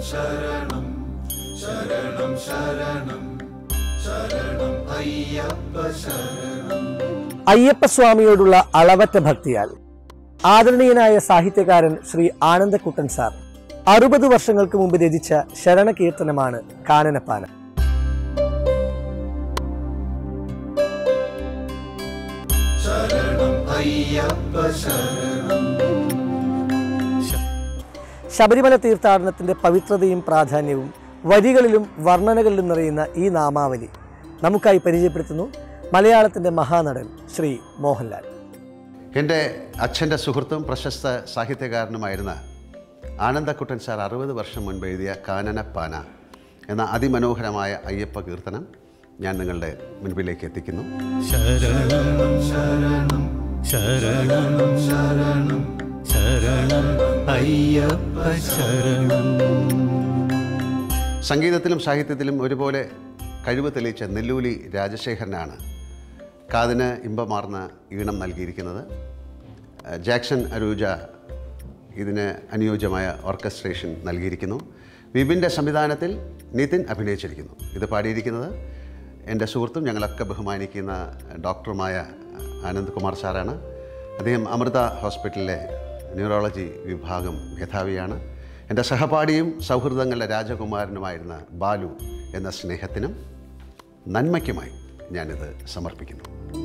ശരണം ശരണം ശരണം ശരണം അയ്യപ്പ ശരണം. അയ്യപ്പസ്വാമിയോടുള്ള അളവറ്റ ഭക്തിയാൽ ആദരണീയനായ സാഹിത്യകാരൻ ശ്രീ ആനന്ദക്കുട്ടൻ സാർ 60 വർഷങ്ങൾക്ക് മുമ്പ് രചിച്ച ശരണകീർത്തനമാണ് കാനനപ്പാന. ശരണം അയ്യപ്പ ശരണം. ശബരിമല തീർത്ഥാടനത്തിന്റെ പവിത്രതയും പ്രാധാന്യവും വരികളിലും വർണ്ണനകളിലും നിറയുന്ന ഈ നാമാവലി നമുക്കായി പരിചയപ്പെടുത്തുന്നു മലയാളത്തിന്റെ മഹാനടൻ ശ്രീ മോഹൻലാൽ. എൻ്റെ അച്ഛൻ്റെ സുഹൃത്തും പ്രശസ്ത സാഹിത്യകാരനുമായിരുന്ന ആനന്ദക്കുട്ടൻ സാർ 60 വർഷം മുൻപ് എഴുതിയ കാനനപ്പാന എന്ന അതിമനോഹരമായ അയ്യപ്പ കീർത്തനം ഞാൻ നിങ്ങളുടെ മുൻപിലേക്ക് എത്തിക്കുന്നു. ശരണം ശരണം ശരണം ശരണം ശരണം അയ്യപ്പ ശരണം. സംഗീതത്തിലും സാഹിത്യത്തിലും ഒരുപോലെ കഴിവ് തെളിയിച്ച നെല്ലൂലി രാജശേഖരനാണ് കാതിന് ഇമ്പമാർന്ന ഈണം നൽകിയിരിക്കുന്നത്. ജാക്സൺ അരൂജ ഇതിന് അനുയോജ്യമായ ഓർക്കസ്ട്രേഷൻ നൽകിയിരിക്കുന്നു. വിപിൻ്റെ സംവിധാനത്തിൽ നിതിൻ അഭിനയിച്ചിരിക്കുന്നു. ഇത് പാടിയിരിക്കുന്നത് എൻ്റെ സുഹൃത്തും ഞങ്ങളൊക്കെ ബഹുമാനിക്കുന്ന ഡോക്ടറുമായ ആനന്ദ് കുമാർ സാറാണ്. അദ്ദേഹം അമൃത ഹോസ്പിറ്റലിലെ ന്യൂറോളജി വിഭാഗം മേധാവിയാണ്. എൻ്റെ സഹപാഠിയും സൗഹൃദങ്ങളുടെ രാജകുമാരനുമായിരുന്ന ബാലു എന്ന സ്നേഹത്തിനും നന്മയ്ക്കുമായി ഞാനിത് സമർപ്പിക്കുന്നു.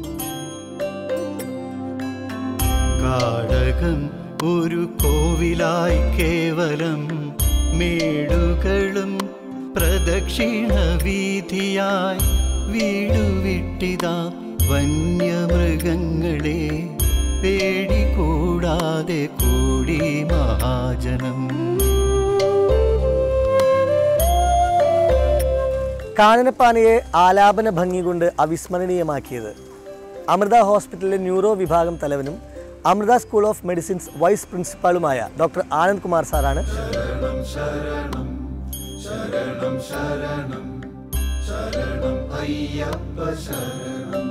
കാടകം ഒരു കോവിലായി കേവലം മേടുകളും പ്രദക്ഷിണ വീതിയായി വീടുവിട്ടിതാ വന്യമൃഗങ്ങളെ പേടി കൂടാതെ കൂടി മഹാജനം. കാനനപ്പാനയെ ആലാപന ഭംഗി കൊണ്ട് അവിസ്മരണീയമാക്കിയത് അമൃത ഹോസ്പിറ്റലിലെ ന്യൂറോ വിഭാഗം തലവനും Amrita school of medicines vice പ്രിൻസിപ്പാളുമായ ഡോക്ടർ ആനന്ദ് കുമാർ സാറാണ്. ശരണം ശരണം ശരണം ശരണം ശരണം അയ്യപ്പ ശരണം.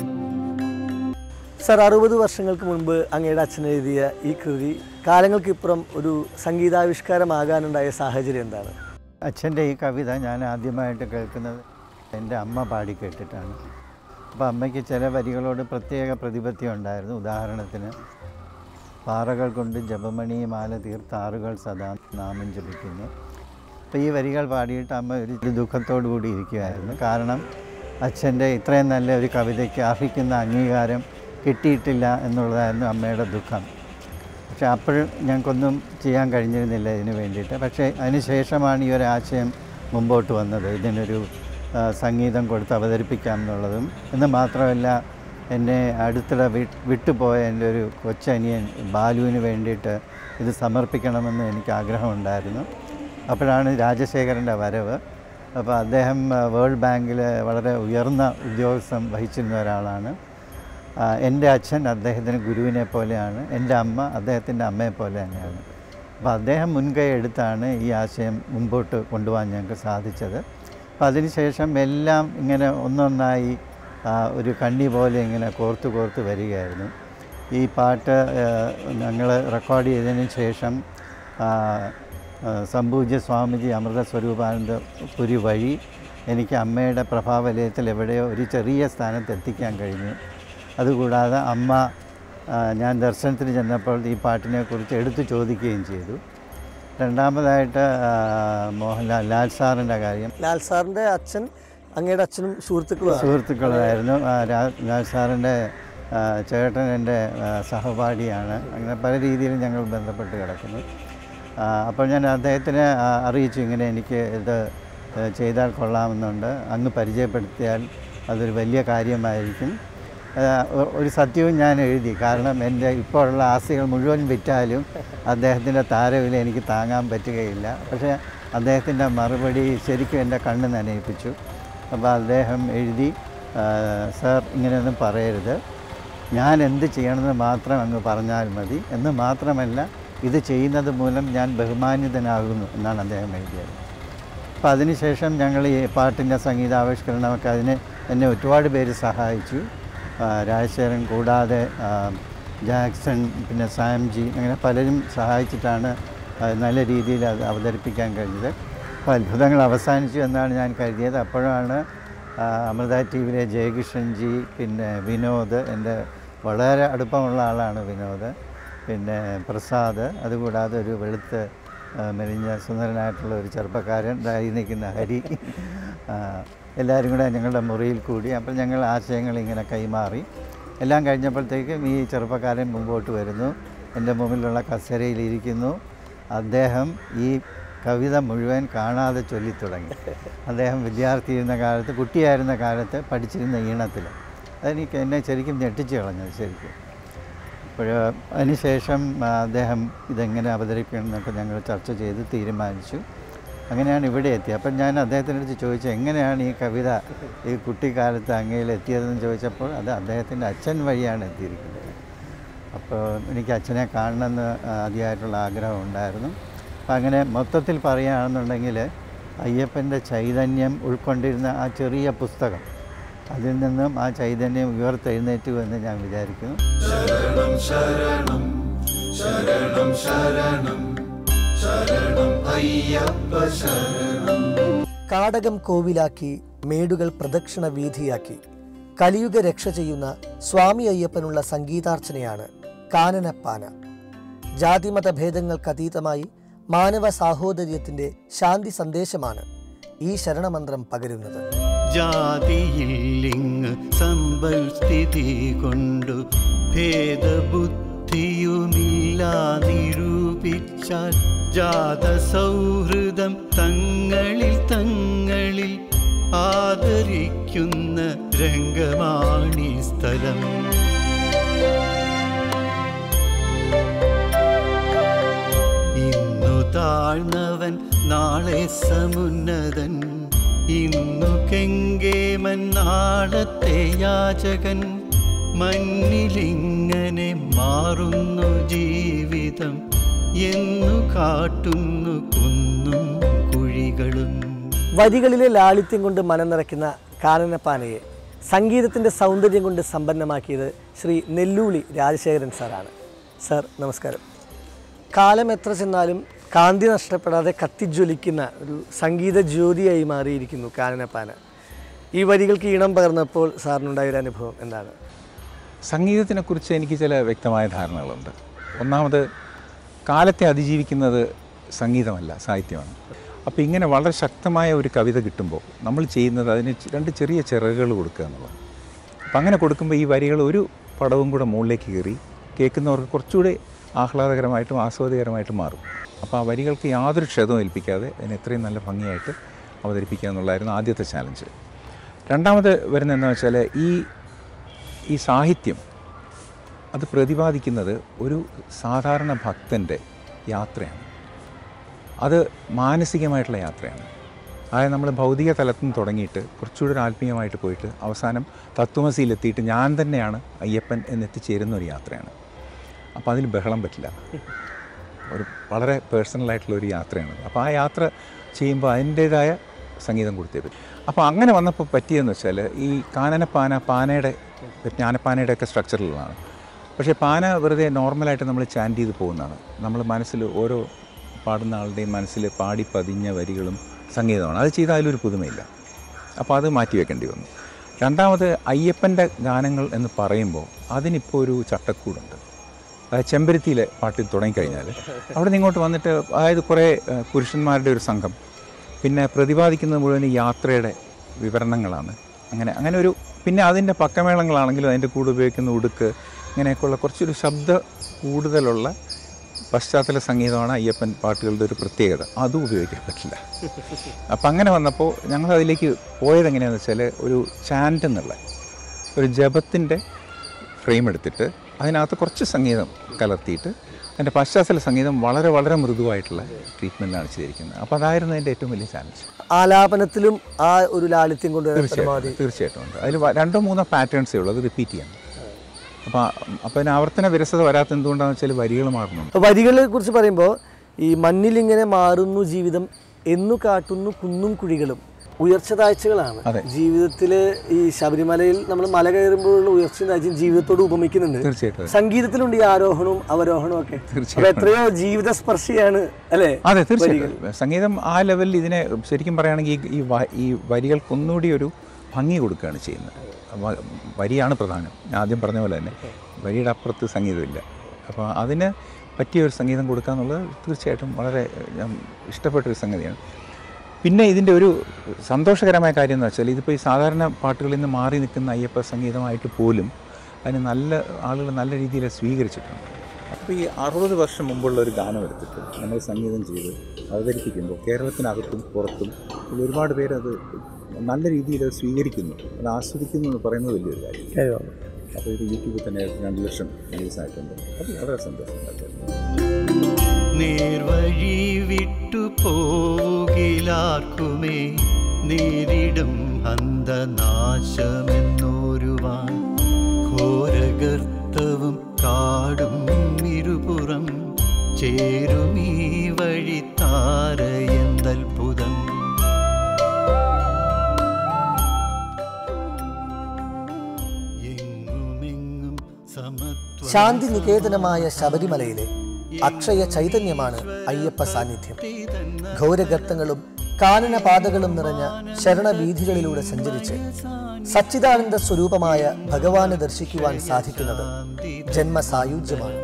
സർ, 60 വർഷങ്ങൾക്ക് മുൻപ് അങ്ങയുടെ അച്ഛൻ എഴുതിയ ഈ കൃതി കാലങ്ങൾക്കിപ്പുറം ഒരു സംഗീതാവിഷ്കാരമാകാനുണ്ടായ സാഹചര്യം എന്താണ്? അച്ഛൻ്റെ ഈ കവിത ഞാൻ ആദ്യമായിട്ട് കേൾക്കുന്നത് എൻ്റെ അമ്മ പാടി കേട്ടിട്ടാണ്. അപ്പോൾ അമ്മയ്ക്ക് ചില വരികളോട് പ്രത്യേക പ്രതിപത്തി ഉണ്ടായിരുന്നു. ഉദാഹരണത്തിന്, പാറകൾ കൊണ്ട് ജപമണി മാല തീർത്താറുകൾ സദാ നാമം ജപിക്കുന്നു. അപ്പോൾ ഈ വരികൾ പാടിയിട്ട് അമ്മ ഒരു ദുഃഖത്തോടു കൂടി ഇരിക്കുകയായിരുന്നു. കാരണം അച്ഛൻ്റെ ഇത്രയും നല്ല ഒരു കവിതയ്ക്ക് അർഹിക്കുന്ന അംഗീകാരം കിട്ടിയിട്ടില്ല എന്നുള്ളതായിരുന്നു അമ്മയുടെ ദുഃഖം. പക്ഷേ അപ്പോഴും ഞങ്ങൾക്കൊന്നും ചെയ്യാൻ കഴിഞ്ഞിരുന്നില്ല ഇതിന് വേണ്ടിയിട്ട്. പക്ഷേ അതിന് ശേഷമാണ് ഈ ഒരു ആശയം മുമ്പോട്ട് വന്നത്, ഇതിനൊരു സംഗീതം കൊടുത്ത് അവതരിപ്പിക്കാം എന്നുള്ളതും. എന്ന് മാത്രമല്ല, എന്നെ അടുത്തിടെ വിട്ടുപോയ എൻ്റെ ഒരു കൊച്ചനിയൻ ബാലുവിന് വേണ്ടിയിട്ട് ഇത് സമർപ്പിക്കണമെന്ന് എനിക്ക് ആഗ്രഹമുണ്ടായിരുന്നു. അപ്പോഴാണ് രാജശേഖരൻ്റെ വരവ്. അപ്പോൾ അദ്ദേഹം വേൾഡ് ബാങ്കിൽ വളരെ ഉയർന്ന ഉദ്യോഗസ്ഥം വഹിച്ചിരുന്ന ഒരാളാണ്. എൻ്റെ അച്ഛൻ അദ്ദേഹത്തിന് ഗുരുവിനെ പോലെയാണ്, എൻ്റെ അമ്മ അദ്ദേഹത്തിൻ്റെ അമ്മയെ പോലെ തന്നെയാണ്. അപ്പോൾ അദ്ദേഹം മുൻകൈ എടുത്താണ് ഈ ആശയം മുമ്പോട്ട് കൊണ്ടുപോകാൻ ഞങ്ങൾക്ക് സാധിച്ചത്. അപ്പോൾ അതിനുശേഷം എല്ലാം ഇങ്ങനെ ഒന്നൊന്നായി ഒരു കണ്ണി പോലെ ഇങ്ങനെ കോർത്ത് വരികയായിരുന്നു. ഈ പാട്ട് ഞങ്ങൾ റെക്കോർഡ് ചെയ്തതിന് ശേഷം സംപൂജ്യ സ്വാമിജി അമൃത സ്വരൂപാനന്ദ പുരി വഴി എനിക്ക് അമ്മയുടെ പ്രഭാവലയത്തിൽ എവിടെയോ ഒരു ചെറിയ സ്ഥാനത്ത് എത്തിക്കാൻ കഴിഞ്ഞു. അതുകൂടാതെ അമ്മ ഞാൻ ദർശനത്തിന് ചെന്നപ്പോൾ ഈ പാട്ടിനെക്കുറിച്ച് എടുത്തു ചോദിക്കുകയും ചെയ്തു. രണ്ടാമതായിട്ട് ലാൽ സാറിൻ്റെ കാര്യം. ലാൽ സാറിൻ്റെ അച്ഛൻ അങ്ങയുടെ അച്ഛനും സുഹൃത്തുക്കളായിരുന്നു. ലാൽ സാറിൻ്റെ ചേട്ടൻ എൻ്റെ സഹപാഠിയാണ്. അങ്ങനെ പല രീതിയിലും ഞങ്ങൾ ബന്ധപ്പെട്ട് കിടക്കുന്നു. അപ്പോൾ ഞാൻ അദ്ദേഹത്തിനെ അറിയിച്ചു, ഇങ്ങനെ എനിക്ക് ഇത് ചെയ്താൽ കൊള്ളാമെന്നുണ്ട്, അങ്ങ് പരിചയപ്പെടുത്തിയാൽ അതൊരു വലിയ കാര്യമായിരിക്കും. ഒരു സത്യവും ഞാൻ എഴുതി. കാരണം എൻ്റെ ഇപ്പോൾ ഉള്ള ആസ്തികൾ മുഴുവൻ വിറ്റാലും അദ്ദേഹത്തിൻ്റെ താരവില എനിക്ക് താങ്ങാൻ പറ്റുകയില്ല. പക്ഷേ അദ്ദേഹത്തിൻ്റെ മറുപടി ശരിക്കും എൻ്റെ കണ്ണ് നനയിപ്പിച്ചു. അപ്പോൾ അദ്ദേഹം എഴുതി, സാർ ഇങ്ങനെയൊന്നും പറയരുത്, ഞാൻ എന്ത് ചെയ്യണമെന്ന് മാത്രം അങ്ങ് പറഞ്ഞാൽ മതി, എന്ന് മാത്രമല്ല ഇത് ചെയ്യുന്നത് മൂലം ഞാൻ ബഹുമാനിതനാകുന്നു എന്നാണ് അദ്ദേഹം എഴുതിയത്. അപ്പോൾ അതിനുശേഷം ഞങ്ങൾ ഈ പാട്ടിൻ്റെ സംഗീതാവിഷ്കരണമൊക്കെ അതിന് എന്നെ ഒരുപാട് പേര് സഹായിച്ചു. രാജശേഖരൻ കൂടാതെ ജാക്സൺ, പിന്നെ സാംജി, അങ്ങനെ പലരും സഹായിച്ചിട്ടാണ് നല്ല രീതിയിൽ അത് അവതരിപ്പിക്കാൻ കഴിഞ്ഞത്. അപ്പോൾ അത്ഭുതങ്ങൾ അവസാനിച്ചു എന്നാണ് ഞാൻ കരുതിയത്. അപ്പോഴാണ് അമൃത ടി വിയിലെ ജയകിഷൻജി, പിന്നെ വിനോദ്, എൻ്റെ വളരെ അടുപ്പമുള്ള ആളാണ് വിനോദ്, പിന്നെ പ്രസാദ്, അതുകൂടാതെ ഒരു വെളുത്ത് മെലിഞ്ഞ സുന്ദരനായിട്ടുള്ള ഒരു ചെറുപ്പക്കാരൻ നിൽക്കുന്ന ഹരി, എല്ലാവരും കൂടെ ഞങ്ങളുടെ മുറിയിൽ കൂടി. അപ്പോൾ ഞങ്ങൾ ആശയങ്ങൾ ഇങ്ങനെ കൈമാറി. എല്ലാം കഴിഞ്ഞപ്പോഴത്തേക്കും ഈ ചെറുപ്പക്കാരൻ മുമ്പോട്ട് വരുന്നു, എൻ്റെ മുമ്പിലുള്ള കസേരയിലിരിക്കുന്നു. അദ്ദേഹം ഈ കവിത മുഴുവൻ കാണാതെ ചൊല്ലിത്തുടങ്ങി. അദ്ദേഹം വിദ്യാർത്ഥിയായിരുന്ന കാലത്ത്, കുട്ടിയായിരുന്ന കാലത്ത് പഠിച്ചിരുന്ന ഈണത്തിൽ. അതെനിക്ക് എന്നെ ശരിക്കും ഞെട്ടിച്ച് കളഞ്ഞത് ശരിക്കും. അപ്പോൾ അതിനുശേഷം അദ്ദേഹം ഇതെങ്ങനെ അവതരിപ്പിക്കണമെന്നൊക്കെ ഞങ്ങൾ ചർച്ച ചെയ്ത് തീരുമാനിച്ചു. അങ്ങനെയാണ് ഇവിടെ എത്തിയത്. അപ്പം ഞാൻ അദ്ദേഹത്തിനടുത്ത് ചോദിച്ചു, എങ്ങനെയാണ് ഈ കവിത ഈ കുട്ടിക്കാലത്ത് അങ്ങയിൽ എത്തിയതെന്ന് ചോദിച്ചപ്പോൾ അത് അദ്ദേഹത്തിൻ്റെ അച്ഛൻ വഴിയാണ് എത്തിയിരിക്കുന്നത്. അപ്പോൾ എനിക്ക് അച്ഛനെ കാണണമെന്ന് അതിയായിട്ടുള്ള ആഗ്രഹം ഉണ്ടായിരുന്നു. അപ്പം അങ്ങനെ മൊത്തത്തിൽ പറയുകയാണെന്നുണ്ടെങ്കിൽ അയ്യപ്പൻ്റെ ചൈതന്യം ഉൾക്കൊണ്ടിരുന്ന ആ ചെറിയ പുസ്തകം, അതിൽ നിന്നും ആ ചൈതന്യം ഉയർത്തെഴുന്നേറ്റു എന്ന് ഞാൻ വിചാരിക്കുന്നു. ശരണം ശരണം ശരണം ശരണം ശരണം അയ്യപ്പ ശരണം. കാടകം കോവിലാക്കി, മേടുകൾ പ്രദക്ഷിണ വീഥിയാക്കി കലിയുഗ രക്ഷ ചെയ്യുന്ന സ്വാമി അയ്യപ്പനുള്ള സംഗീതാർച്ചനയാണ് കാനനപ്പാന. ജാതിമത ഭേദങ്ങൾക്കതീതമായി മാനവ സാഹോദര്യത്തിൻ്റെ ശാന്തി സന്ദേശമാണ് ഈ ശരണമന്ത്രം പകരുന്നത്. ജാതിയില്ലിങ് സമ്പൽസ്ഥിതി കൊണ്ടു ഭേദബുദ്ധിയുമില്ലാ നിരൂപിച്ചാൽ ജാത സൗഹൃദം തങ്ങളിൽ ആദരിക്കുന്ന രംഗമാണീ സ്ഥലം. ഇന്നു താഴ്ന്നവൻ നാളെ സമുന്നതൻ, ഇന്നു കെങ്കേമൻ നാളത്തെ യാചകൻ. മണ്ണിലിങ്ങനെ മാറുന്നു ജീവിതം എന്നു കാട്ടുന്നു കുന്നും കുഴികളും. വരികളിലെ ലാളിത്യം കൊണ്ട് മനം നിറയ്ക്കുന്ന കാനനപ്പാനയെ സംഗീതത്തിൻ്റെ സൗന്ദര്യം കൊണ്ട് സമ്പന്നമാക്കിയത് ശ്രീ നെല്ലൂളി രാജശേഖരൻ സാറാണ്. സാർ നമസ്കാരം. കാലം എത്ര ചെന്നാലും കാന്തി നഷ്ടപ്പെടാതെ കത്തിജ്വലിക്കുന്ന ഒരു സംഗീത ജ്യോതിയായി മാറിയിരിക്കുന്നു കാനനപ്പാന. ഈ വരികൾക്ക് ഈണം പകർന്നപ്പോൾ സാറിനുണ്ടായൊരു അനുഭവം എന്താണ്? സംഗീതത്തിനെക്കുറിച്ച് എനിക്ക് ചില വ്യക്തമായ ധാരണകളുണ്ട്. ഒന്നാമത്, കാലത്തെ അതിജീവിക്കുന്നത് സംഗീതമല്ല, സാഹിത്യമാണ്. അപ്പോൾ ഇങ്ങനെ വളരെ ശക്തമായ ഒരു കവിത കിട്ടുമ്പോൾ നമ്മൾ ചെയ്യുന്നത് അതിന് രണ്ട് ചെറിയ ചിറകുകൾ കൊടുക്കുക എന്നുള്ളത്. അപ്പം അങ്ങനെ കൊടുക്കുമ്പോൾ ഈ വരികൾ ഒരു പടവും കൂടെ മുകളിലേക്ക് കയറി കേൾക്കുന്നവർക്ക് കുറച്ചുകൂടി ആഹ്ലാദകരമായിട്ടും ആസ്വാദ്യകരമായിട്ടും മാറും. അപ്പോൾ ആ വരികൾക്ക് യാതൊരു ക്ഷതവും ഏൽപ്പിക്കാതെ അതിനെ എത്രയും നല്ല ഭംഗിയായിട്ട് അവതരിപ്പിക്കുക എന്നുള്ളതായിരുന്നു ആദ്യത്തെ ചാലഞ്ച്. രണ്ടാമത് വരുന്നതെന്ന് വെച്ചാൽ ഈ സാഹിത്യം അത് പ്രതിപാദിക്കുന്നത് ഒരു സാധാരണ ഭക്തൻ്റെ യാത്രയാണ്. അത് മാനസികമായിട്ടുള്ള യാത്രയാണ്. അതായത് നമ്മൾ ഭൗതിക തലത്തിൽ നിന്ന് തുടങ്ങിയിട്ട് കുറച്ചുകൂടി ആത്മീയമായിട്ട് പോയിട്ട് അവസാനം തത്വമസിയിലെത്തിയിട്ട് ഞാൻ തന്നെയാണ് അയ്യപ്പൻ എന്നെത്തിച്ചേരുന്ന ഒരു യാത്രയാണ്. അപ്പോൾ അതിൽ ബഹളം പറ്റില്ല. ഒരു വളരെ പേഴ്സണലായിട്ടുള്ളൊരു യാത്രയാണ്. അപ്പോൾ ആ യാത്ര ചെയ്യുമ്പോൾ അതിൻ്റേതായ സംഗീതം കൊടുത്തേ പറ്റും. അപ്പോൾ അങ്ങനെ വന്നപ്പോൾ പറ്റിയെന്ന് വെച്ചാൽ ഈ ജ്ഞാനപ്പാനയുടെയൊക്കെ സ്ട്രക്ചറിലാണ്. പക്ഷേ പാന വെറുതെ നോർമലായിട്ട് നമ്മൾ ചാൻറ്റ് ചെയ്ത് പോകുന്നതാണ്. നമ്മൾ മനസ്സിൽ ഓരോ പാടുന്ന ആളുടെയും മനസ്സിൽ പാടി പതിഞ്ഞ വരികളും സംഗീതമാണ്. അത് ചെയ്താൽ അതിലൊരു പുതുമയില്ല. അപ്പോൾ അത് മാറ്റി വെക്കേണ്ടി വന്നു. രണ്ടാമത്, അയ്യപ്പൻ്റെ ഗാനങ്ങൾ എന്ന് പറയുമ്പോൾ അതിനിപ്പോൾ ഒരു ചട്ടക്കൂടുണ്ട്. അതായത് ചെമ്പരത്തിയിലെ പാട്ടിൽ തുടങ്ങിക്കഴിഞ്ഞാൽ അവിടെ നിന്ന് ഇങ്ങോട്ട് വന്നിട്ട്, അതായത് കുറേ പുരുഷന്മാരുടെ ഒരു സംഘം, പിന്നെ പ്രതിപാദിക്കുന്നത് മുഴുവൻ യാത്രയുടെ വിവരണങ്ങളാണ്. അങ്ങനെ ഒരു, പിന്നെ അതിൻ്റെ പക്കമേളങ്ങളാണെങ്കിലും അതിൻ്റെ കൂടെ ഉപയോഗിക്കുന്ന ഉടുക്ക്, ഇങ്ങനെയൊക്കെയുള്ള കുറച്ചൊരു ശബ്ദ കൂടുതലുള്ള പശ്ചാത്തല സംഗീതമാണ് അയ്യപ്പൻ പാട്ടുകളുടെ ഒരു പ്രത്യേകത. അതും ഉപയോഗിക്കാൻ പറ്റില്ല. അപ്പം അങ്ങനെ വന്നപ്പോൾ ഞങ്ങൾ അതിലേക്ക് പോയത് എങ്ങനെയാണെന്ന് വെച്ചാൽ, ഒരു ചാൻറ്റ് എന്നുള്ള ഒരു ജപത്തിൻ്റെ ഫ്രെയിം എടുത്തിട്ട് അതിനകത്ത് കുറച്ച് സംഗീതം കലർത്തിയിട്ട് അതിൻ്റെ പശ്ചാത്തല സംഗീതം വളരെ വളരെ മൃദുവായിട്ടുള്ള ട്രീറ്റ്മെൻറ്റാണ് ചെയ്തിരിക്കുന്നത്. അപ്പോൾ അതായിരുന്നു അതിൻ്റെ ഏറ്റവും വലിയ ചാലഞ്ച്. ആലാപനത്തിലും ആ ഒരു ലാളിത്യം കൊണ്ട് തീർച്ചയായിട്ടും ഉണ്ട്. അതിൽ 2-3 പാറ്റേൺസേ ഉള്ളൂ, അത് റിപ്പീറ്റ് ചെയ്യണം. അപ്പോൾ അതിന് ആവർത്തന വിരസത വരാത്ത എന്തുകൊണ്ടാണെന്ന് വെച്ചാൽ വരികൾ മാറുന്നുണ്ട്. വരികളെ കുറിച്ച് പറയുമ്പോൾ ഈ മണ്ണിലിങ്ങനെ മാറുന്നു ജീവിതം എന്നു കാട്ടുന്നു കുന്നും കുഴികളും ഉയർച്ച താഴ്ചകളാണ് ജീവിതത്തിൽ. ഈ ശബരിമലയിൽ നമ്മൾ മല കയറുമ്പോഴുള്ള ഉയർച്ച താഴ്ചയും ജീവിതത്തോട് ഉപമിക്കുന്നുണ്ട്. തീർച്ചയായിട്ടും സംഗീതത്തിലുണ്ട് ഈ ആരോഹണവും അവരോഹണവും ഒക്കെ. അപ്പോൾ എത്രയോ ജീവിത സ്പർശിയാണ് അല്ലേ? അതെ, തീർച്ചയായിട്ടും. സംഗീതം ആ ലെവലിൽ ഇതിനെ ശരിക്കും പറയുകയാണെങ്കിൽ ഈ വരികൾക്കൊന്നുകൂടി ഒരു ഭംഗി കൊടുക്കുകയാണ് ചെയ്യുന്നത്. വരിയാണ് പ്രധാനം. ഞാൻ ആദ്യം പറഞ്ഞ പോലെ തന്നെ വരിയുടെ അപ്പുറത്ത് സംഗീതമില്ല. അപ്പോൾ അതിന് പറ്റിയൊരു സംഗീതം കൊടുക്കുക എന്നുള്ളത് തീർച്ചയായിട്ടും വളരെ ഇഷ്ടപ്പെട്ടൊരു സംഗതിയാണ്. പിന്നെ ഇതിൻ്റെ ഒരു സന്തോഷകരമായ കാര്യം എന്ന് വെച്ചാൽ ഇതിപ്പോൾ ഈ സാധാരണ പാട്ടുകളിൽ നിന്ന് മാറി നിൽക്കുന്ന അയ്യപ്പ സംഗീതമായിട്ട് പോലും അതിന് ആളുകൾ നല്ല രീതിയിൽ സ്വീകരിച്ചിട്ടുണ്ട്. അപ്പോൾ ഈ 60 വർഷം മുമ്പുള്ള ഒരു ഗാനം എടുത്തിട്ട് നമ്മൾ സംഗീതം ചെയ്ത് അവതരിപ്പിക്കുമ്പോൾ കേരളത്തിനകത്തും പുറത്തും ഒരുപാട് പേര് അത് നല്ല രീതിയിൽ സ്വീകരിക്കുന്നു, അത് ആസ്വദിക്കുന്നു എന്ന് പറയുന്നത് വലിയൊരു കാര്യമാണ്. അപ്പോൾ ഇത് യൂട്യൂബിൽ തന്നെ 2 ലക്ഷം വ്യൂസ് ആയിട്ടുണ്ട്. അത് വളരെ സന്തോഷം ഉണ്ടാക്കുന്നു. നേർവഴി വിട്ടു പോകിലാർക്കുമേ നേരിടും അന്ധനാശമെന്നോരുവാൻ ഘോരഗർത്തവും കാടും ഇരുപുറം ചേരുമീ വഴി താരയെന്തത്ഭുതം. എങ്ങുമെങ്ങും സമത്വ ശാന്തി നികേതനമായ ശബരിമലയിലെ അക്ഷയ ചൈതന്യമാണ് അയ്യപ്പ സാന്നിധ്യം. ഘോരഗർത്തങ്ങളും കാനനപാതകളും നിറഞ്ഞ ശരണവീഥികളിലൂടെ സഞ്ചരിച്ച് സച്ചിദാനന്ദ സ്വരൂപമായ ഭഗവാനെ ദർശിക്കുവാൻ സാധിക്കുന്നത് ജന്മസായുജ്യമാണ്.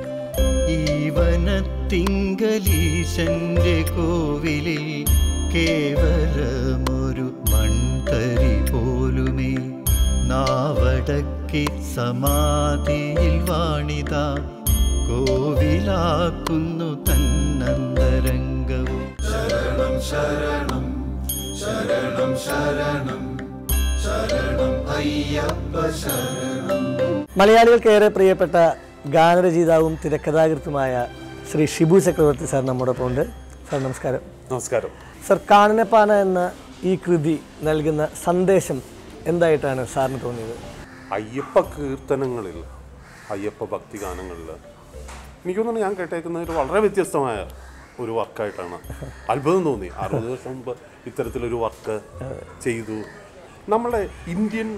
ഈവനത്തിങ്കലീശന്റെ കോവിലിൽ കേവലമൊരു മൺതരി പോലുമേ നാവടക്കി സമാധിയിൽ വാണിത കോവിലാക്കുന്നു തന്നന്തരംഗവും. ശരണം ശരണം ശരണം ശരണം ശരണം അയ്യപ്പ ശരണം. മലയാളികൾക്കേറെ പ്രിയപ്പെട്ട ഗാനരചയിതാവും തിരക്കഥാകൃത്തുമായ ശ്രീ ഷിബു ചക്രവർത്തി സാർ നമ്മോടൊപ്പം ഉണ്ട്. സാർ നമസ്കാരം. നമസ്കാരം. സർ, കാനനപ്പാന എന്ന ഈ കൃതി നൽകുന്ന സന്ദേശം എന്തായിട്ടാണ് സാറിന് തോന്നിയത്? അയ്യപ്പ കീർത്തനങ്ങളിൽ, അയ്യപ്പ ഭക്തി ഗാനങ്ങളിൽ എനിക്ക് തോന്നുന്നു ഞാൻ കേട്ടേക്കുന്നത് ഒരു വളരെ വ്യത്യസ്തമായ ഒരു വർക്കായിട്ടാണ്. അത്ഭുതം തോന്നി. 60 വർഷം മുമ്പ് ഇത്തരത്തിലൊരു വർക്ക് ചെയ്തു. നമ്മളെ ഇന്ത്യൻ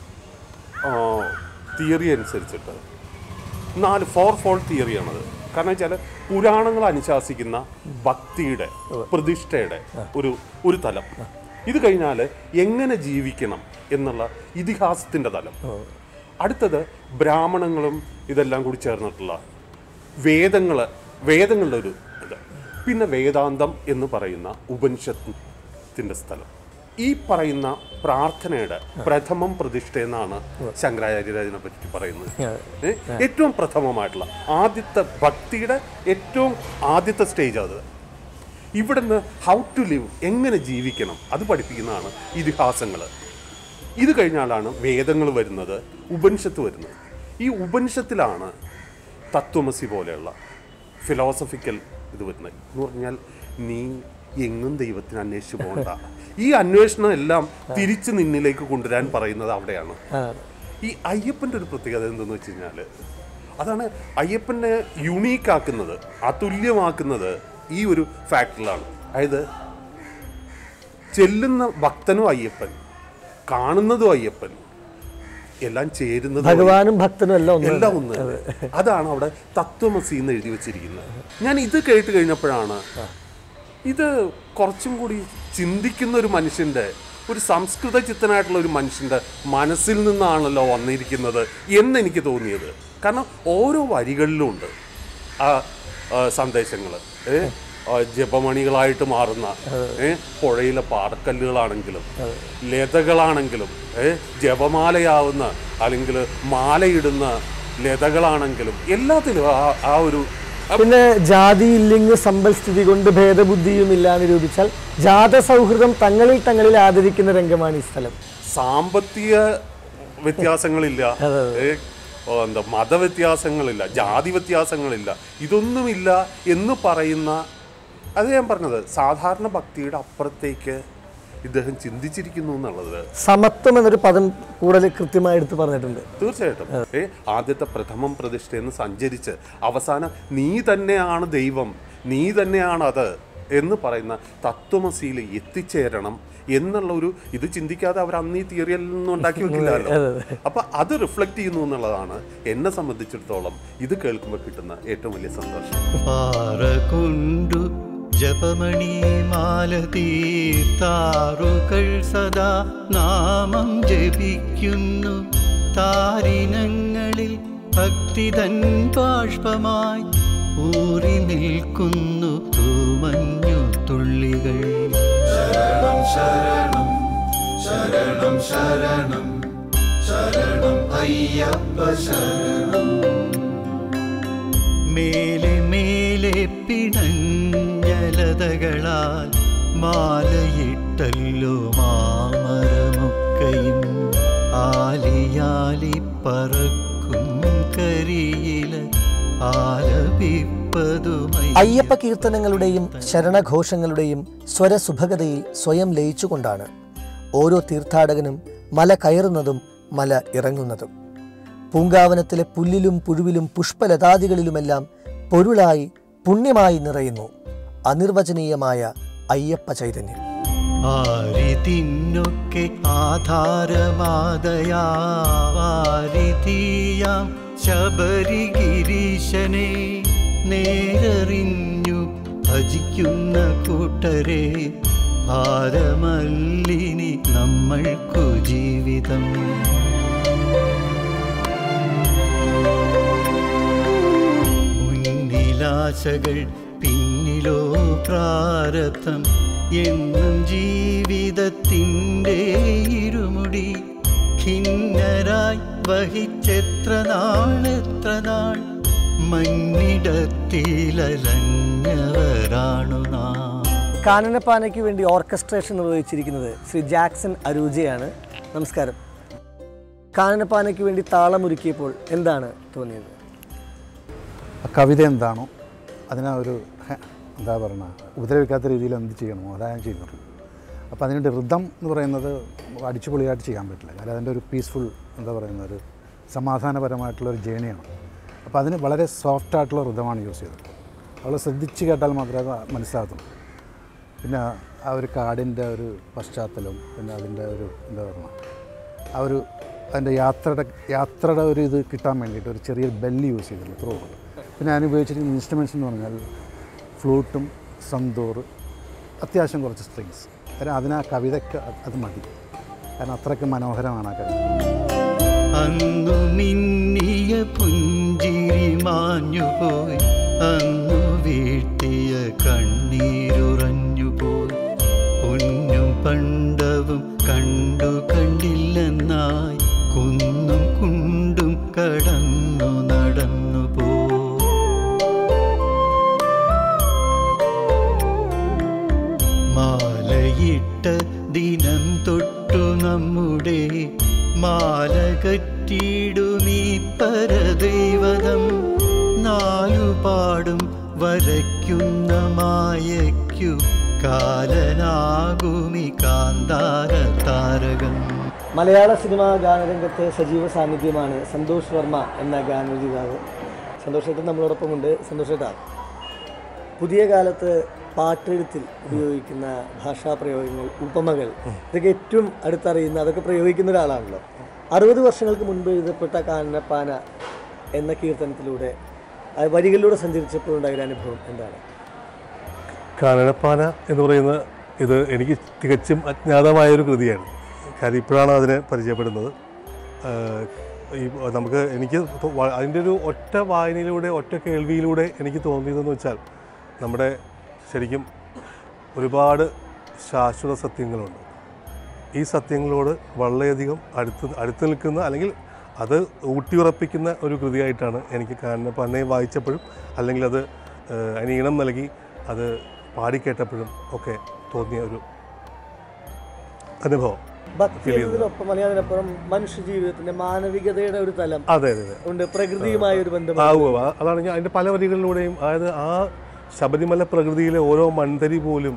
തിയറി അനുസരിച്ചിട്ട് 4 ഫോൾഡ് തിയറിയാണത്. കാരണം വെച്ചാൽ പുരാണങ്ങൾ അനുശാസിക്കുന്ന ഭക്തിയുടെ പ്രതിഷ്ഠയുടെ ഒരു തലം. ഇത് കഴിഞ്ഞാൽ എങ്ങനെ ജീവിക്കണം എന്നുള്ള ഇതിഹാസത്തിൻ്റെ തലം. അടുത്തത് ബ്രാഹ്മണങ്ങളും ഇതെല്ലാം കൂടി ചേർന്നിട്ടുള്ള വേദങ്ങളുടെ ഒരു ഇത്. പിന്നെ വേദാന്തം എന്ന് പറയുന്ന ഉപനിഷത്തിൻ്റെ സ്ഥലം. ഈ പറയുന്ന പ്രാർത്ഥനയുടെ പ്രഥമം പ്രതിഷ്ഠ എന്നാണ് ശങ്കരാചാര്യനെ പറ്റി പറയുന്നത്. ഏറ്റവും പ്രഥമമായിട്ടുള്ള ആദ്യത്തെ ഭക്തിയുടെ ഏറ്റവും ആദ്യത്തെ സ്റ്റേജ് അത്. ഇവിടുന്ന് ഹൗ ടു ലിവ്, എങ്ങനെ ജീവിക്കണം, അത് പഠിപ്പിക്കുന്നതാണ് ഇതിഹാസങ്ങൾ. ഇത് കഴിഞ്ഞാലാണ് വേദങ്ങൾ വരുന്നത്, ഉപനിഷത്ത് വരുന്നത്. ഈ ഉപനിഷത്തിലാണ് തത്വമസി പോലെയുള്ള ഫിലോസഫിക്കൽ ഇത് വരുന്നത്. എന്ന് പറഞ്ഞാൽ നീ എങ്ങും ദൈവത്തിന് അന്വേഷിച്ച് പോകണ്ട. ഈ അന്വേഷണം എല്ലാം തിരിച്ച് നിന്നിലേക്ക് കൊണ്ടുവരാൻ പറയുന്നത് അവിടെയാണ്. ഈ അയ്യപ്പൻ്റെ ഒരു പ്രത്യേകത എന്തെന്ന് വെച്ച് കഴിഞ്ഞാൽ അതാണ് അയ്യപ്പനെ യുണീക്കാക്കുന്നത്, അതുല്യമാക്കുന്നത് ഈ ഒരു ഫാക്ടറിലാണ്. അതായത് ചെല്ലുന്ന ഭക്തനും അയ്യപ്പൻ, കാണുന്നതും അയ്യപ്പൻ, എല്ലാം ചേരുന്നത് ഭഗവാനും ഭക്തനും എല്ലാം ഒന്ന്. അതാണ് അവിടെ തത്വമസി എന്ന് എഴുതി വെച്ചിരിക്കുന്നത്. ഞാൻ ഇത് കേട്ട് കഴിഞ്ഞപ്പോഴാണ് ഇത് കുറച്ചും കൂടി ചിന്തിക്കുന്ന ഒരു മനുഷ്യൻ്റെ, ഒരു സംസ്കൃത ചിത്തനായിട്ടുള്ള ഒരു മനുഷ്യൻ്റെ മനസ്സിൽ നിന്നാണല്ലോ വന്നിരിക്കുന്നത് എന്നെനിക്ക് തോന്നിയത്. കാരണം ഓരോ വരികളിലും ഉണ്ട് ആ സന്ദേശങ്ങൾ. ജപമണികളായിട്ട് മാറുന്ന പുഴയിലെ പാറക്കല്ലുകളാണെങ്കിലും ലതകളാണെങ്കിലും ജപമാലയാവുന്ന അല്ലെങ്കിൽ മാലയിടുന്ന ലതകളാണെങ്കിലും എല്ലാത്തിലും ആ ഒരു. പിന്നെ ജാതി ഇല്ലിംഗ് സമ്പൽസ്ഥിതി കൊണ്ട് ഭേദബുദ്ധിയും ഇല്ലാന്ന് നിരൂപിച്ചാൽ ജാത സൗഹൃദം തങ്ങളിൽ ആദരിക്കുന്ന രംഗമാണ് ഈ സ്ഥലം. സാമ്പത്തിക വ്യത്യാസങ്ങളില്ല, മതവ്യത്യാസങ്ങളില്ല, ജാതി വ്യത്യാസങ്ങളില്ല, ഇതൊന്നുമില്ല എന്ന് പറയുന്ന. അത് ഞാൻ പറഞ്ഞത് സാധാരണ ഭക്തിയുടെ അപ്പുറത്തേക്ക് ഇദ്ദേഹം ചിന്തിച്ചിരിക്കുന്നു എന്നുള്ളത്. സമത്വം എന്നൊരു പദം കൂടുതൽ കൃത്യമായി എടുത്ത് പറഞ്ഞിട്ടുണ്ട്. തീർച്ചയായിട്ടും. ആദ്യത്തെ പ്രഥമം പ്രതിഷ്ഠയെന്ന് സഞ്ചരിച്ച് അവസാനം നീ തന്നെയാണ് ദൈവം, നീ തന്നെയാണ് അത് എന്ന് പറയുന്ന തത്വമസിയിൽ എത്തിച്ചേരണം എന്നുള്ള ഒരു ഇത് ചിന്തിക്കാതെ അവർ അന്ന് ഈ തിയറിയിൽ നിന്നും ഉണ്ടാക്കി വെക്കില്ലല്ലോ. അപ്പം അത് റിഫ്ലക്റ്റ് ചെയ്യുന്നു എന്നുള്ളതാണ് എന്നെ സംബന്ധിച്ചിടത്തോളം ഇത് കേൾക്കുമ്പോൾ കിട്ടുന്ന ഏറ്റവും വലിയ സന്തോഷം. പാറകൊണ്ടു ജപമണി മാല തീർത്താറുകൾ സദാ നാമം ജപിക്കുന്നു. താരിനങ്ങളിൽ ഭക്തിതൻ ബാഷ്പമായി ഊറി നിൽക്കുന്നു തൂമഞ്ഞു തുള്ളികൾ. ശരണം ശരണം ശരണം ശരണം ശരണം അയ്യപ്പ ശരണം. മേലെ മേലെ പിണഞ്ഞലതകളാൽ മാലയിട്ടല്ലോ മാമരമൊക്കെയും ആലിയാലി പറക്കും കരിയില ആലപിപ്പതുമായി. അയ്യപ്പ കീർത്തനങ്ങളുടെയും ശരണഘോഷങ്ങളുടെയും സ്വരസുഭഗതയിൽ സ്വയം ലയിച്ചുകൊണ്ടാണ് ഓരോ തീർത്ഥാടകനും മല കയറുന്നതും മല ഇറങ്ങുന്നതും. പൂങ്കാവനത്തിലെ പുല്ലിലും പുഴുവിലും പുഷ്പലതാദികളിലുമെല്ലാം പൊരുളായി പുണ്യമായി നിറയുന്നു അനിർവചനീയമായ അയ്യപ്പ ചൈതന്യം. ആരിതിന്നൊക്കെ ആധാരമാതയാവാരിതീയാം ശബരിഗിരീശനെ നേരറിഞ്ഞു ഭജിക്കുന്ന കൂട്ടരെ ഭാരമല്ലിനി നമ്മൾക്കു ജീവിതം. മുന്നിലാശകൾ പിന്നിലോ പ്രാരബ്ധം എന്നും ജീവിതത്തിൻ്റെ ഇരുമുടി ഖിന്നരായി വഹിച്ചെത്ര നാൾ മണ്ണിടത്തിലലഞ്ഞവരാണു നാം. കാനനപ്പാനയ്ക്ക് വേണ്ടി ഓർക്കസ്ട്രേഷൻ നിർവഹിച്ചിരിക്കുന്നത് ശ്രീ ജാക്സൺ അരൂജയാണ്. നമസ്കാരം. കാനനപ്പാനയ്ക്ക് വേണ്ടി താളമൊരുക്കിയപ്പോൾ എന്താണ് തോന്നിയത്? കവിത എന്താണോ അതിനെ ഒരു എന്താ പറയുക ഉപദ്രവിക്കാത്ത രീതിയിൽ എന്ത് ചെയ്യണമോ അതാണ് ഞാൻ ചെയ്യുന്നത്. അപ്പോൾ അതിൻ്റെ ഋതം എന്ന് പറയുന്നത് അടിച്ചുപൊളിയായിട്ട് ചെയ്യാൻ പറ്റില്ല. കാരണം അതിൻ്റെ ഒരു പീസ്ഫുൾ എന്താ പറയുന്ന ഒരു സമാധാനപരമായിട്ടുള്ളൊരു ജേണിയാണ്. അപ്പോൾ അതിന് വളരെ സോഫ്റ്റായിട്ടുള്ള ഋതമാണ് യൂസ് ചെയ്തത്. അവൾ ശ്രദ്ധിച്ച് കേട്ടാൽ മാത്രമേ അത് മനസ്സിലാകത്തുള്ളൂ. പിന്നെ ആ ഒരു കാടിൻ്റെ ഒരു പശ്ചാത്തലവും പിന്നെ അതിൻ്റെ ഒരു എന്താ പറയുക ആ ഒരു അതിൻ്റെ യാത്രയുടെ ഒരു ഇത് കിട്ടാൻ വേണ്ടിയിട്ട് ഒരു ചെറിയൊരു ബെല്ല് യൂസ് ചെയ്തിട്ടുണ്ട് ത്രൂ. പിന്നെ ഞാൻ ഉപയോഗിച്ചിരിക്കുന്ന ഇൻസ്ട്രുമെൻറ്റ്സ് എന്ന് പറഞ്ഞാൽ ഫ്ലൂട്ടും സന്തൂർ, അത്യാവശ്യം കുറച്ച് സ്ട്രിങ്സ്. കാരണം അതിന് ആ കവിതയ്ക്ക് അത് മതി. കാരണം അത്രയ്ക്ക് മനോഹരമാണ് ആ കവിത. അന്നു മിന്നിയ പുഞ്ചിരി മാഞ്ഞുപോയി, അന്നു വീഴ്ത്തിയ കണ്ണീരുറഞ്ഞുപോയി, പൊന്നും പണ്ടവും കണ്ടു കണ്ടില്ലെന്നായി കുന്നും കുണ്ടും കടന്നു നടന്നു പോ. മാലയിട്ട ദിനം തൊട്ടു നമ്മുടെ മാല കറ്റിടുമീ പരദൈവതം, നാലുപാടും വരയ്ക്കുന്ന മായയ്ക്കു കാലനാകുമി കാന്താര താരകം. മലയാള സിനിമാ ഗാനരംഗത്തെ സജീവ സാന്നിധ്യമാണ് സന്തോഷ് വർമ്മ എന്ന ഗാനരചയിതാവ്. സന്തോഷേട്ടൻ നമ്മളോടൊപ്പമുണ്ട്. സന്തോഷേട്ടാ, പുതിയ കാലത്ത് പാട്ടെഴുത്തിൽ ഉപയോഗിക്കുന്ന ഭാഷാപ്രയോഗങ്ങൾ, ഉപമകൾ, ഇതൊക്കെ ഏറ്റവും അടുത്തറിയുന്ന, അതൊക്കെ പ്രയോഗിക്കുന്ന ഒരാളാണല്ലോ. 60 വർഷങ്ങൾക്ക് മുൻപ് എഴുതപ്പെട്ട കാനനപ്പാന എന്ന കീർത്തനത്തിലൂടെ വരികളിലൂടെ സഞ്ചരിച്ചപ്പോഴുണ്ടായ ഒരു അനുഭവം എന്താണ്? കാനനപ്പാന എന്ന് പറയുന്ന ഇത് എനിക്ക് തികച്ചും അജ്ഞാതമായൊരു കൃതിയാണ്. കാര്യം ഇപ്പോഴാണ് അതിനെ പരിചയപ്പെടുന്നത്. എനിക്ക് അതിൻ്റെ ഒരു ഒറ്റ വായനയിലൂടെ, ഒറ്റ കേൾവിയിലൂടെ എനിക്ക് തോന്നിയതെന്ന് വെച്ചാൽ നമ്മുടെ ശരിക്കും ഒരുപാട് ശാശ്വത സത്യങ്ങളുണ്ട്. ഈ സത്യങ്ങളോട് വളരെയധികം അടുത്ത് നിൽക്കുന്ന, അല്ലെങ്കിൽ അത് ഊട്ടിയുറപ്പിക്കുന്ന ഒരു കൃതിയായിട്ടാണ് എനിക്ക് കാനനപ്പാനയെ വായിച്ചപ്പോഴും, അല്ലെങ്കിൽ അത് അതിന് ഈണം നൽകി അത് പാടിക്കേട്ടപ്പോഴും ഒക്കെ തോന്നിയ ഒരു അനുഭവം. ഭക്തിയൊപ്പം അതിനപ്പുറം മനുഷ്യ ജീവിതത്തിന്റെ മാനവികതയുടെ ഒരു തലം ഉണ്ട്, പ്രകൃതിയുമായ ഒരു ബന്ധം. അതാണ് ഞാൻ അതിൻ്റെ പല വരികളിലൂടെയും, അതായത് ആ ശബരിമല പ്രകൃതിയിലെ ഓരോ മൺതരി പോലും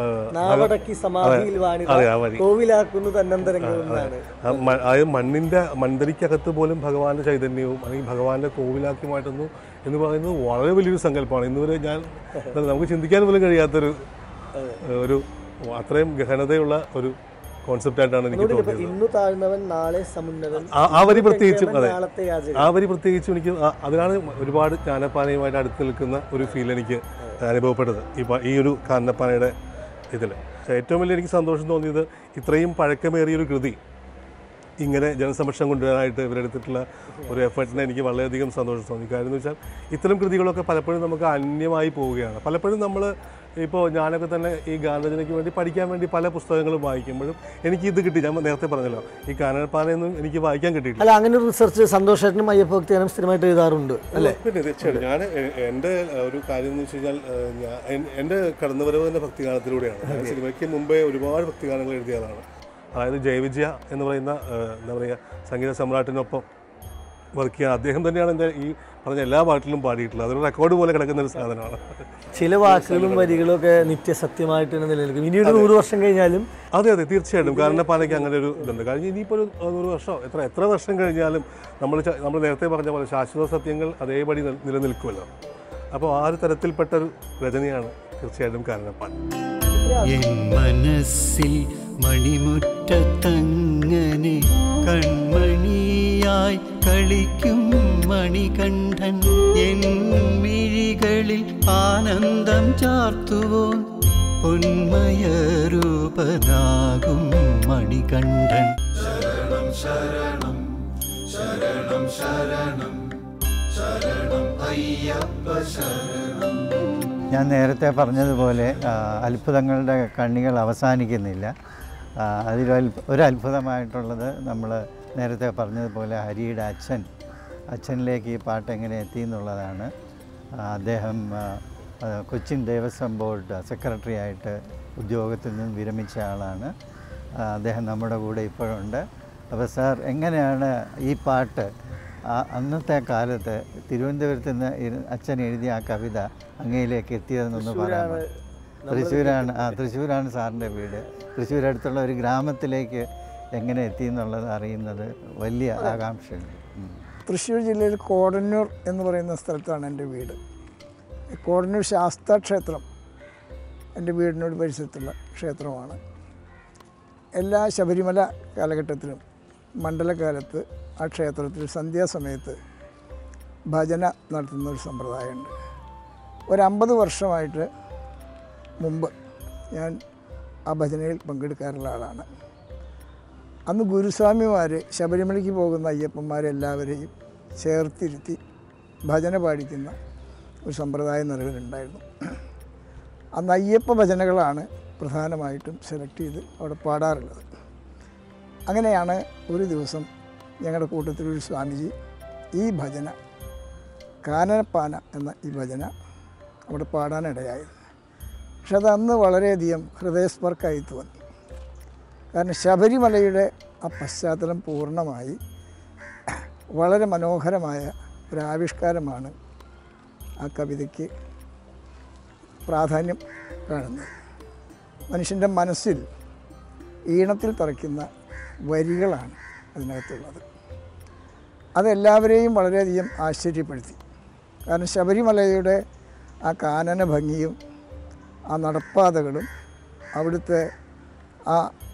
മൺതരിക്കകത്ത് പോലും ഭഗവാന്റെ ചൈതന്യവും അല്ലെങ്കിൽ ഭഗവാന്റെ കോവിലാക്കി മാറ്റുന്നു എന്ന് പറയുന്നത് വളരെ വലിയൊരു സങ്കല്പമാണ്. ഇന്നുവരെ നമുക്ക് ചിന്തിക്കാൻ പോലും കഴിയാത്തൊരു ഒരു അത്രയും ഗഹനതയുള്ള ഒരു കോൺസെപ്റ്റായിട്ടാണ് എനിക്ക് തോന്നിയത്. ഇന്നു താഴ്ന്നവൻ നാളെ സമുന്നതൻ. ആ വരി പ്രത്യേകിച്ചും അതെ, ആ വരി പ്രത്യേകിച്ചും എനിക്ക് അതിനാണ് ഒരുപാട് ജ്ഞാനപ്പാനയുമായിട്ട് അടുത്ത് നിൽക്കുന്ന ഒരു ഫീൽ എനിക്ക് അനുഭവപ്പെട്ടത് ഈ ഒരു കാനനപ്പാനയുടെ ഇതിൽ. ഏറ്റവും വലിയ എനിക്ക് സന്തോഷം തോന്നിയത് ഇത്രയും പഴക്കമേറിയൊരു കൃതി ഇങ്ങനെ ജനസമക്ഷം കൊണ്ടുവരാനായിട്ട് ഇവരെടുത്തിട്ടുള്ള ഒരു എഫേർട്ടിനെ എനിക്ക് വളരെയധികം സന്തോഷം തോന്നി. കാര്യം എന്ന് വെച്ചാൽ ഇത്തരം കൃതികളൊക്കെ പലപ്പോഴും നമുക്ക് അന്യമായി പോവുകയാണ്. പലപ്പോഴും നമ്മൾ ഇപ്പോൾ ഞാനൊക്കെ തന്നെ ഈ ഗാനരചനയ്ക്ക് വേണ്ടി പഠിക്കാൻ വേണ്ടി പല പുസ്തകങ്ങളും വായിക്കുമ്പോഴും എനിക്ക് ഇത് കിട്ടി. ഞാൻ നേരത്തെ പറഞ്ഞല്ലോ, ഈ കാനനപ്പാനയൊന്നും എനിക്ക് വായിക്കാൻ കിട്ടിയിട്ടില്ല. അല്ല, അങ്ങനെ ഒരു റിസർച്ച് സന്തോഷേട്ടനും അയ്യപ്പഭക്തിയാനും സ്ഥിരമായിട്ട് എഴുതാറുണ്ട് അല്ലേ? പിന്നെ തീർച്ചയായിട്ടും ഞാൻ എൻ്റെ ഒരു കാര്യം എന്ന് വെച്ച് കഴിഞ്ഞാൽ എൻ്റെ കടന്നുവരവ് തന്നെ ഭക്തിഗാനത്തിലൂടെയാണ്. ഞാൻ സിനിമയ്ക്ക് മുമ്പേ ഒരുപാട് ഭക്തിഗാനങ്ങൾ എഴുതിയതാണ്. അതായത് ജയവിജയ എന്ന് പറയുന്ന എന്താ പറയുക സംഗീത സമ്രാട്ടിനൊപ്പം വർക്ക് ചെയ്യാൻ അദ്ദേഹം തന്നെയാണ് എൻ്റെ ഈ പറഞ്ഞ എല്ലാ പാട്ടിലും പാടിയിട്ടുള്ളത്. അതൊരു റെക്കോർഡ് പോലെ കിടക്കുന്ന ഒരു സാധനമാണ്. ചില വാക്കുകളും വരികളും ഒക്കെ നിത്യസത്യമായിട്ട് തന്നെ നിലനിൽക്കും. ഇനി ഒരു 100 വർഷം കഴിഞ്ഞാലും. അതെ അതെ തീർച്ചയായിട്ടും. കാനനപ്പാനയ്ക്ക് അങ്ങനെ ഒരു ഇതുണ്ട്. കാരണം ഇനിയിപ്പോൾ ഒരു 100 വർഷം എത്ര വർഷം കഴിഞ്ഞാലും നമ്മൾ നേരത്തെ പറഞ്ഞ പോലെ ശാശ്വത സത്യങ്ങൾ അതേപടി നിലനിൽക്കുമല്ലോ. അപ്പോൾ ആ ഒരു തരത്തിൽപ്പെട്ടൊരു രചനയാണ് തീർച്ചയായിട്ടും കാനനപ്പാന. എൻ മനസ്സിൽ മണിമുറ്റത്തങ്ങനെ കൺമണിയായി കളിക്കും മണികണ്ഠൻ, എൻ മിഴികളിൽ ആനന്ദം ചാർത്തുവോൻ പൊന്മയരൂപനാകും മണികണ്ഠൻ. ശരണം ശരണം ശരണം ശരണം ശരണം അയ്യപ്പ ശരണം. ഞാൻ നേരത്തെ പറഞ്ഞതുപോലെ അത്ഭുതങ്ങളുടെ കണ്ണികൾ അവസാനിക്കുന്നില്ല. ഒരു അത്ഭുതമായിട്ടുള്ളത് നമ്മൾ നേരത്തെ പറഞ്ഞതുപോലെ ഹരിയുടെ അച്ഛനിലേക്ക് ഈ പാട്ട് എങ്ങനെ എത്തി എന്നുള്ളതാണ്. അദ്ദേഹം കൊച്ചിൻ ദേവസ്വം ബോർഡ് സെക്രട്ടറി ആയിട്ട് ഉദ്യോഗത്തിൽ നിന്ന് വിരമിച്ച ആളാണ്. അദ്ദേഹം നമ്മുടെ കൂടെ ഇപ്പോഴുണ്ട്. അപ്പോൾ സാർ, എങ്ങനെയാണ് ഈ പാട്ട് അന്നത്തെ കാലത്ത് തിരുവനന്തപുരത്ത് നിന്ന് അച്ഛൻ എഴുതിയ ആ കവിത അങ്ങയിലേക്ക് എത്തിയതെന്നൊന്ന് പറയാമോ? തൃശ്ശൂരാണ് സാറിൻ്റെ വീട്. തൃശ്ശൂർ അടുത്തുള്ള ഒരു ഗ്രാമത്തിലേക്ക് എങ്ങനെ എത്തി എന്നുള്ളത് അറിയുന്നത് വലിയ ആകാംക്ഷയുണ്ട്. തൃശ്ശൂർ ജില്ലയിൽ കോടന്നൂർ എന്ന് പറയുന്ന സ്ഥലത്താണ് എൻ്റെ വീട്. കോടന്നൂർ ശാസ്താ ക്ഷേത്രം എൻ്റെ വീടിനോട് പരിസരത്തുള്ള ക്ഷേത്രമാണ്. എല്ലാ ശബരിമല കാലഘട്ടത്തിലും മണ്ഡലകാലത്ത് ആ ക്ഷേത്രത്തിൽ സന്ധ്യാസമയത്ത് ഭജന നടത്തുന്ന ഒരു സമ്പ്രദായമുണ്ട്. ഒരു 50 വർഷമായിട്ട് മുമ്പ് ഞാൻ ആ ഭജനയിൽ പങ്കെടുക്കാറുള്ള ആളാണ്. അന്ന് ഗുരുസ്വാമിമാർ ശബരിമലയ്ക്ക് പോകുന്ന അയ്യപ്പന്മാരെല്ലാവരെയും ചേർത്തിരുത്തി ഭജന പാടിക്കുന്ന ഒരു സമ്പ്രദായം നിലവിലുണ്ടായിരുന്നു. അന്ന് അയ്യപ്പ ഭജനകളാണ് പ്രധാനമായിട്ടും സെലക്ട് ചെയ്ത് അവിടെ പാടാറുള്ളത്. അങ്ങനെയാണ് ഒരു ദിവസം ഞങ്ങളുടെ കൂട്ടത്തിലൊരു സ്വാമിജി ഈ ഭജന, കാനനപ്പാന എന്ന ഈ ഭജന അവിടെ പാടാനിടയായത്. പക്ഷെ അത് അന്ന് വളരെയധികം ഹൃദയസ്പർക്കായി തോന്നി. കാരണം ശബരിമലയുടെ ആ പശ്ചാത്തലം പൂർണ്ണമായി വളരെ മനോഹരമായ ഒരാവിഷ്കാരമാണ് ആ കവിതയ്ക്ക് പ്രാധാന്യം കാണുന്നത്. മനുഷ്യൻ്റെ മനസ്സിൽ ഈണത്തിൽ തറയ്ക്കുന്ന വരികളാണ് അതിനകത്തുള്ളത്. അതെല്ലാവരെയും വളരെയധികം ആശ്ചര്യപ്പെടുത്തി. കാരണം ശബരിമലയുടെ ആ കാനന ഭംഗിയും ആ നടപ്പാതകളും അവിടുത്തെ ആ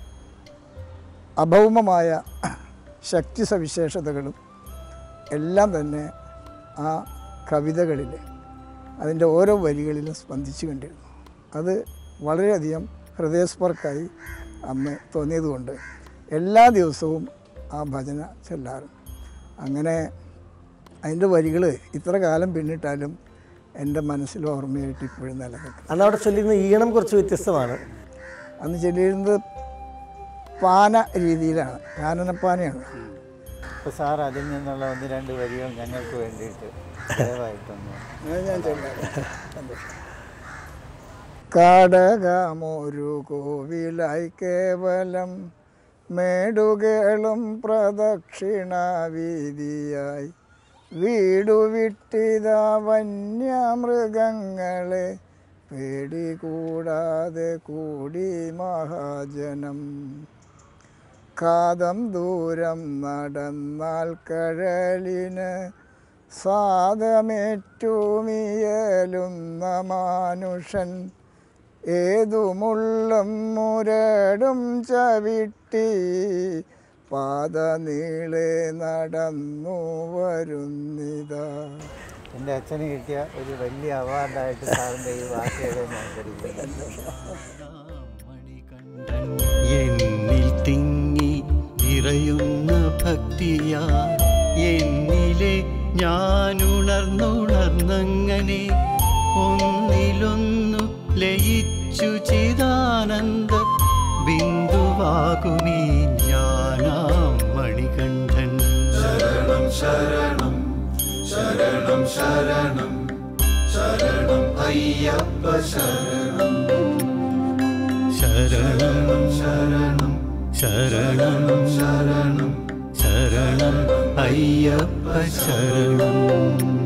അഭൗമമായ ശക്തി സവിശേഷതകളും എല്ലാം തന്നെ ആ കവിതകളിൽ അതിൻ്റെ ഓരോ വരികളിലും സ്പന്ദിച്ചു കണ്ടിരുന്നു. അത് വളരെയധികം ഹൃദയസ്പർക്കായി അന്ന് തോന്നിയതുകൊണ്ട് എല്ലാ ദിവസവും ആ ഭജന ചൊല്ലാറും. അങ്ങനെ അതിൻ്റെ വരികൾ ഇത്ര കാലം പിന്നിട്ടാലും എൻ്റെ മനസ്സിൽ ഓർമ്മയായിട്ട് ഇപ്പോഴും നിലനിൽക്കും. അന്ന് അവിടെ ചൊല്ലിയിരുന്ന ഈണം കുറച്ച് വ്യത്യസ്തമാണ്. അന്ന് ചൊല്ലിയിരുന്നത് പാന രീതിയിലാണ്, കാനനപ്പാനയാണ്. അപ്പോൾ സാർ അതിൽ നിന്നുള്ള 1-2 വരികൾ ഞങ്ങൾക്ക് വേണ്ടിയിട്ട് ദയവായിട്ടൊന്ന് ഞാൻ ചൊല്ലാം. കാടകമൊരു കോവിലായി കേവലം മേടുകളും പ്രദക്ഷിണാവീതിയായി വീടു വിട്ടിത വന്യമൃഗങ്ങളെ പേടി കൂടാതെ കൂടി മഹാജനം. കാതം ദൂരം നടന്നാൽ കഴലിന് സാദമേറ്റുമിയലുന്ന മാനുഷൻ ഏതുമുള്ളം മുരടും ചവിട്ടി പാത നീളെ നടന്നു വരുന്നിതാ. എൻ്റെ അച്ഛന് കിട്ടിയ ഒരു വലിയ അവാർഡായിട്ട് സാറിൻ്റെ ഈ വാക്കുകളെ ഞാൻ കരുതുന്നു. എന്നിൽ തിങ്ങി നിറയുന്ന ഭക്തിയാ എന്നിലെ ഞാനുണർന്നുണർന്നങ്ങനെ ഒന്നിലൊന്നു ലയിച്ചു ചിദാനന്ദ ബിന്ദുവാകുമീ ഞാനാം മണികണ്ഠൻ. ശരണം ശരണം ശരണം ശരണം ശരണം അയ്യപ്പ ശരണം ശരണം ശരണം ശരണം ശരണം ശരണം അയ്യപ്പ ശരണം.